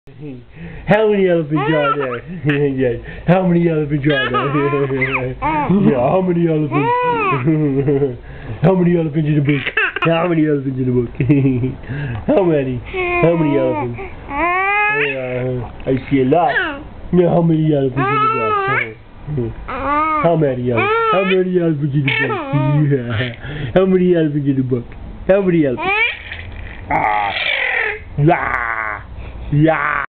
How many elephants are there? Yes. How many elephants are there? Yeah, how many elephants? How many elephants in the book? How many elephants in the book? How many? How many elephants? I see a lot. Yeah, how many elephants in the book? How many elephants? How many elephants in the book? Yeah. How many elephants in the book? How many elephants? Ah. Yeah. Yeah.